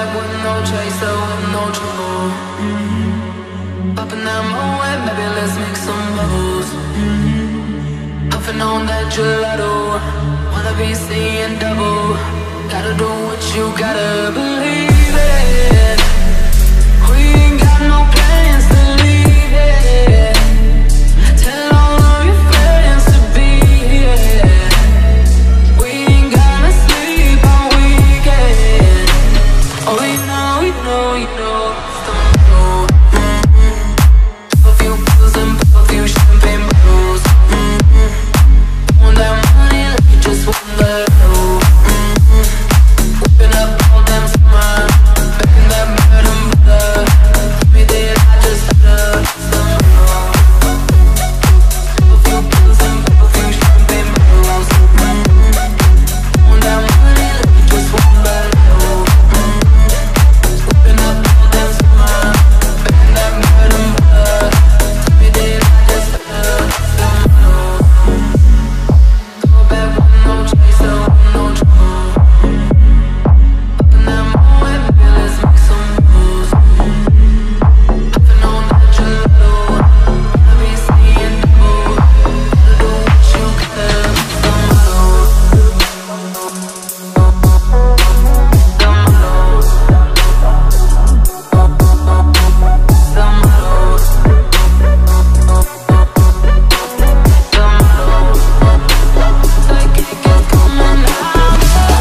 with no chaser, with no trouble. Popping that moe, maybe let's make some bubbles. Puffing on that gelato, wanna be seeing double. Gotta do what you gotta believe it. We ain't got no plans to leave it. Tell all of your friends to be here. We ain't gonna sleep all weekend. Oh, you know, you know, you know. Pop a few pills and pop a few champagne bottles. Want that money like you just won the lotto. Whipping up all them summer, making that bread and butter. Tell me that I just had a summer. Pop a few pills and pop a few champagne bottles. Want that money like you just won the lotto. Whipping up all them summer, making that bread and butter. Tell me that I just had a summer. Go back with no chaser, with no trouble. Popping that moe, baby, let's make some moves. Puffing on that gelato, wanna be seeing double. Gotta do what you gotta, the motto. Like it gets coming out,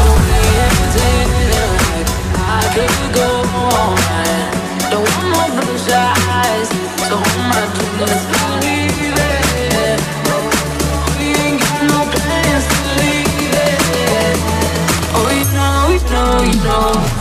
I could go on. Don't want no blue skies, so hold my dreams, believe it. We ain't got no plans to leave it. Oh, you know, you know, you know.